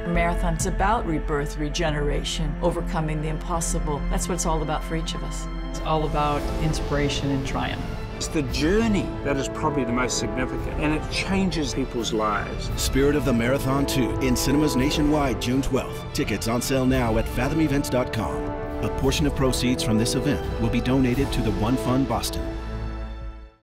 Marathon's about rebirth, regeneration, overcoming the impossible. That's what it's all about for each of us. It's all about inspiration and triumph. It's the journey that is probably the most significant, and it changes people's lives. Spirit of the Marathon 2 in cinemas nationwide June 12th. Tickets on sale now at fathomevents.com. A portion of proceeds from this event will be donated to the One Fund Boston.